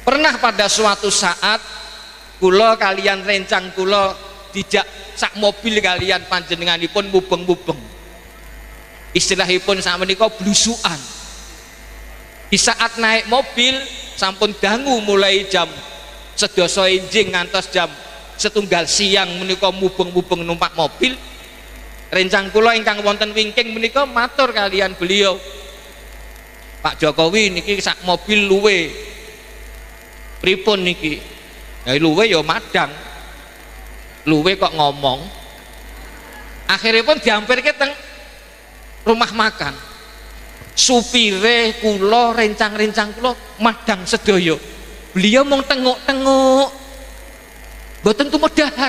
Pernah pada suatu saat kula kalian rencang kula dijak sak mobil kalian panjenenganipun mubeng-mubeng. Istilahipun sakmenika blusukan. Di saat naik mobil sampun dangu mulai jam 12 enjing ngantos jam 1 siang menika mubeng-mubeng numpak mobil. Rencang kula ingkang wonten wingking menika matur kalian beliau, Pak Jokowi niki sak mobil luwe pripun niki? Ya luwe ya madang. Luwe kok ngomong. Akhirnya pun diampirke teng rumah makan. Supire kula rencang-rencang kula madang sedaya. Beliau mung tenguk-tenguk. Mboten tumedhahar.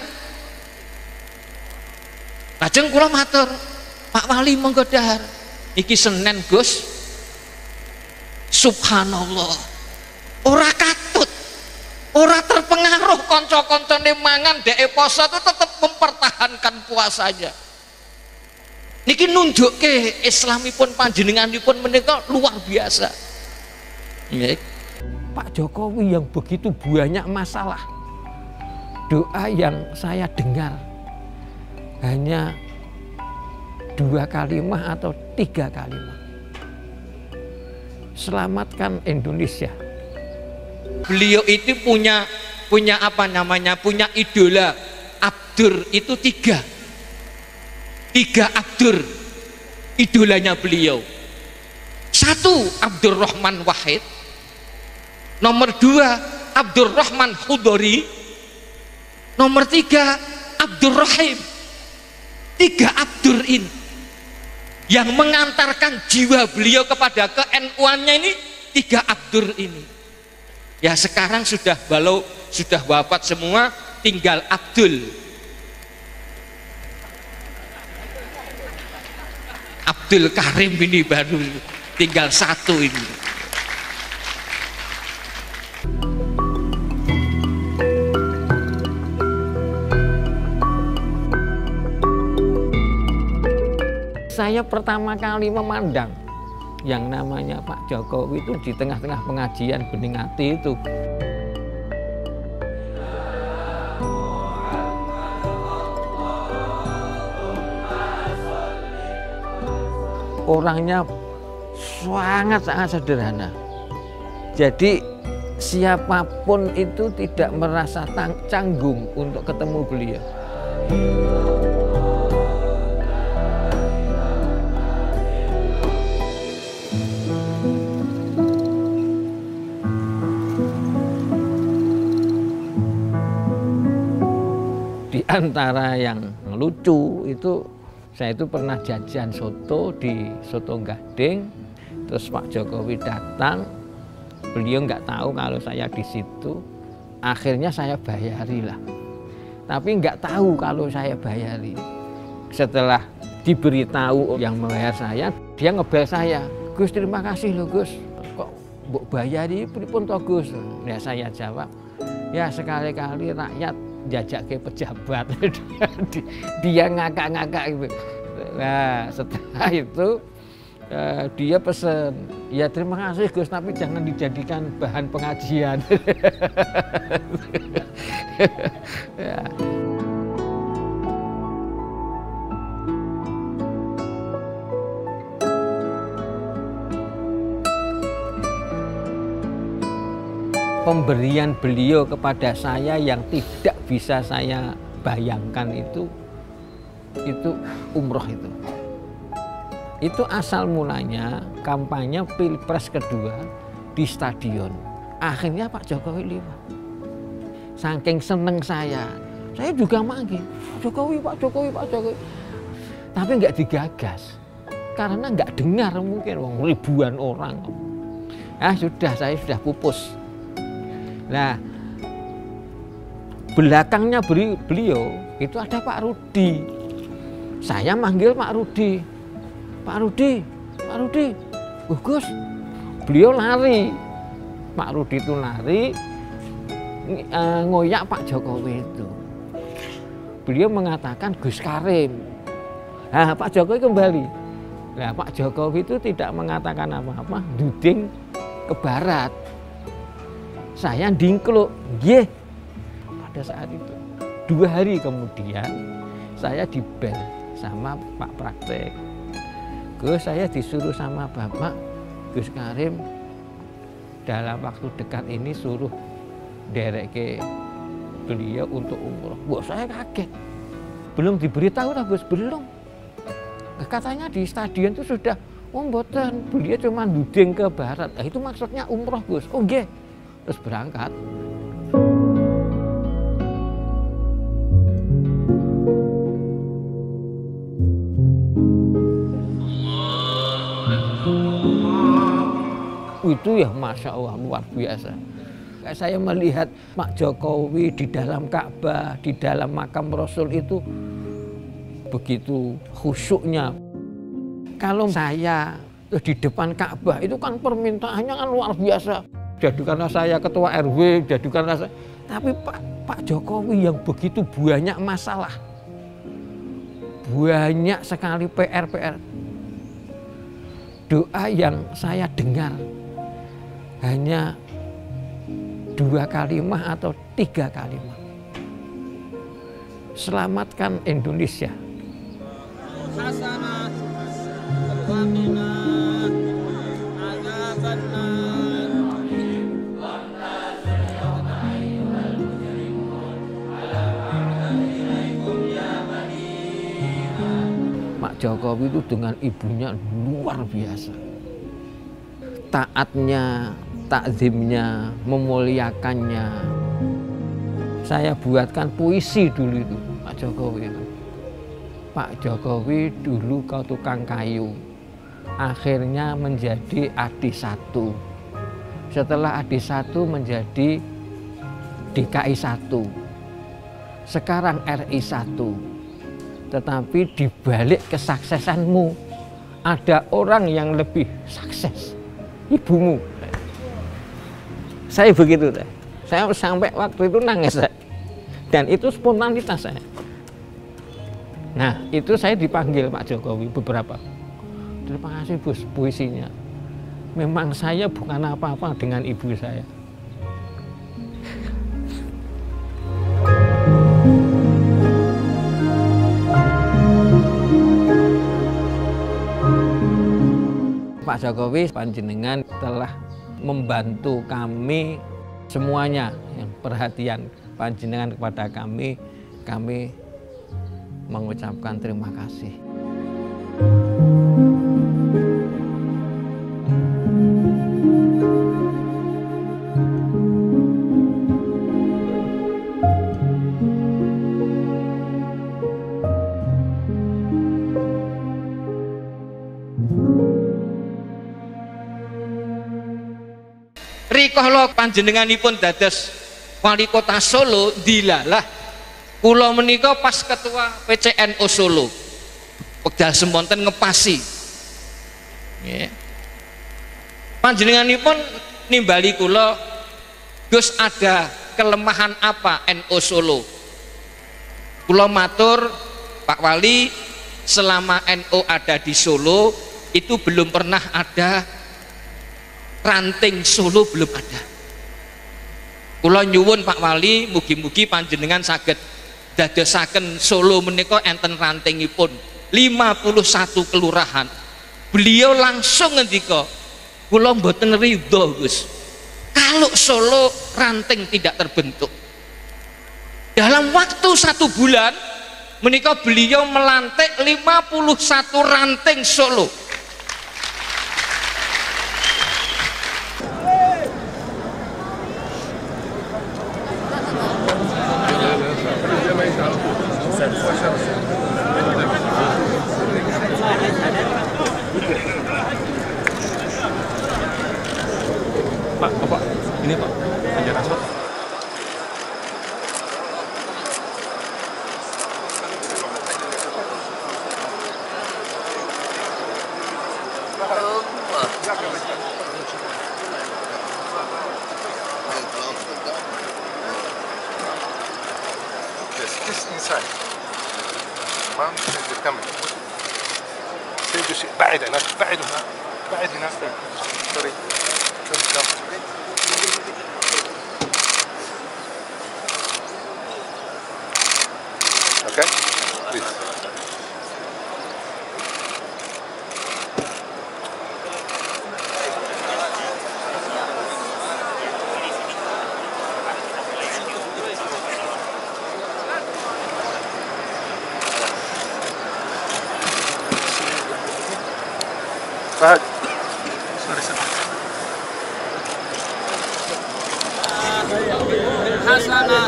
Lajeng kula matur, Pak Wali monggo dahar. Iki Senin, Gus. Subhanallah. Ora katut. Ora terpengaruh kanca-kancane mangan dheke poso itu tetap mempertahankan puasanya. Niki nunjukke islamipun panjenenganipun menika luar biasa. Nggih. Pak Jokowi yang begitu banyak masalah, doa yang saya dengar hanya 2 kalimat atau 3 kalimat. Selamatkan Indonesia. Beliau itu punya apa namanya, punya idola Abdur itu 3 Abdur idolanya beliau. 1 Abdurrahman Wahid, nomor 2 Abdurrahman Hudori, nomor 3 Abdurrahim. 3 Abdur ini yang mengantarkan jiwa beliau kepada ke-NU-annya ini, 3 Abdur ini. Ya sekarang sudah wafat semua, tinggal Abdul Karim ini baru tinggal 1 ini. Saya pertama kali memandang yang namanya Pak Jokowi itu di tengah-tengah pengajian Bening Ati itu. Orangnya sangat-sangat sederhana. Jadi siapapun itu tidak merasa canggung untuk ketemu beliau. Di antara yang lucu itu, saya itu pernah jajan soto di Soto Gading, terus Pak Jokowi datang, beliau nggak tahu kalau saya di situ, akhirnya saya bayari lah, tapi nggak tahu kalau saya bayari. Setelah diberitahu yang membayar saya, dia ngebel saya, Gus terima kasih loh Gus, kok mbok bayari pripun to Gus? Ya saya jawab, ya sekali-kali rakyat jajak ke pejabat. Dia ngakak-ngakak gitu. Nah setelah itu dia pesen, ya terima kasih Gus tapi jangan dijadikan bahan pengajian. Ya. Pemberian beliau kepada saya yang tidak bisa saya bayangkan itu umroh itu. Itu asal mulanya kampanye Pilpres kedua di stadion. Akhirnya Pak Jokowi lewat. Saking seneng saya juga manggil Jokowi, Pak Jokowi, Pak Jokowi. Tapi nggak digagas karena nggak dengar mungkin ribuan orang. Saya sudah pupus. Nah, belakangnya beliau itu ada Pak Rudi. Saya manggil Pak Rudi, Pak Rudi, Pak Rudi. Gus, beliau lari. Pak Rudi itu lari, ngoyak Pak Jokowi itu. Beliau mengatakan Gus Karim. Nah, Pak Jokowi kembali. Nah, Pak Jokowi itu tidak mengatakan apa-apa, duding ke barat. Saya dingkluk, nggih. Pada saat itu 2 hari kemudian saya dibel sama Pak Praktek. Gus, saya disuruh sama Bapak Gus Karim dalam waktu dekat ini suruh derek ke beliau untuk umroh. Wah, saya kaget. Belum diberitahu lah Gus, belum. Katanya di stadion itu sudah, oh mboten, beliau cuma nuding ke barat. Nah, itu maksudnya umroh Gus. Oh nggih. Terus berangkat. Itu ya Masya Allah luar biasa. Saya melihat Pak Jokowi di dalam Ka'bah, di dalam makam Rasul itu begitu khusyuknya. Kalau saya di depan Ka'bah itu kan permintaannya kan luar biasa. Jadikanlah saya ketua RW, jadikanlah saya. Tapi Pak Jokowi yang begitu banyak masalah, banyak sekali PR. Doa yang saya dengar hanya 2 kalimat atau 3 kalimat. Selamatkan Indonesia. Pak Jokowi itu dengan ibunya luar biasa. Taatnya, takzimnya, memuliakannya. Saya buatkan puisi dulu itu, Pak Jokowi itu. Pak Jokowi dulu kau tukang kayu, akhirnya menjadi AD1. Setelah AD1 menjadi DKI 1. Sekarang RI 1. Tetapi di balik kesuksesanmu ada orang yang lebih sukses, ibumu. Saya begitu, saya sampai waktu itu nangis, dan itu spontanitas saya. Nah, itu saya dipanggil Pak Jokowi beberapa. Terima kasih Bos puisinya. Memang saya bukan apa-apa dengan ibu saya. Pak Jokowi panjenengan telah membantu kami semuanya, yang perhatian panjenengan kepada kami mengucapkan terima kasih. Rikala panjenenganipun dados wali kota Solo, dilalah kula menika pas ketua PCNO Solo. Wekdal semonten ngepasi. Nggih. Panjenenganipun nimbali kula, Gus, ada kelemahan apa NO Solo? Kula matur, Pak Wali, selama NO ada di Solo itu belum pernah ada ranting Solo, belum ada. Kula nyuwun Pak Wali, mugi-mugi panjenengan saged dadosaken Solo menika enten rantingipun 51 kelurahan. Beliau langsung ngendika, kula mboten ridho Gus kalau Solo ranting tidak terbentuk. Dalam waktu 1 bulan menika beliau melantik 51 ranting Solo. Pak, ini Pak, penjara asap. This inside. تمام تكمل. سيدوا شيء بعد هناك، بعد هناك، بعد هناك. سوري. Okay? Please. Fahad. Hasanah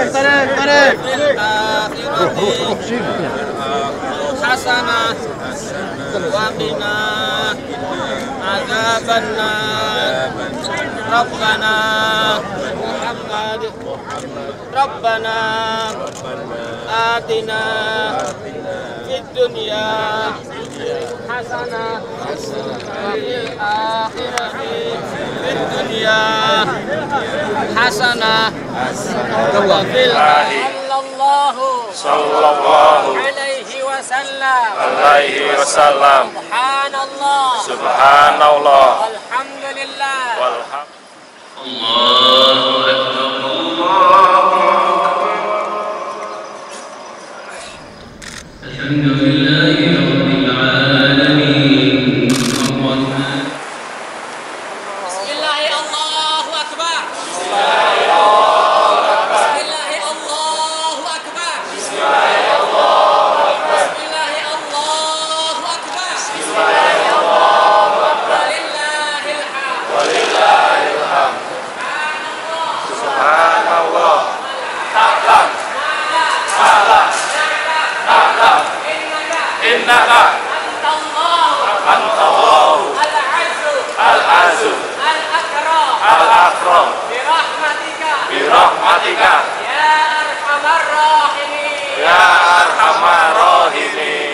Hasanah wa qina adzabannar Rabbana Muhammad Rabbana atina fid dunya hasanah wa fil akhirati fid dunya hasanah wa fil sallallahu alaihi wasallam subhanallah walhamdulillah Allahu akbar alhamdulillahi rabbil alamin bismillahi Allahu akbar innaka antallahu al-azu al-akram birahmatika ya arhamar rahimin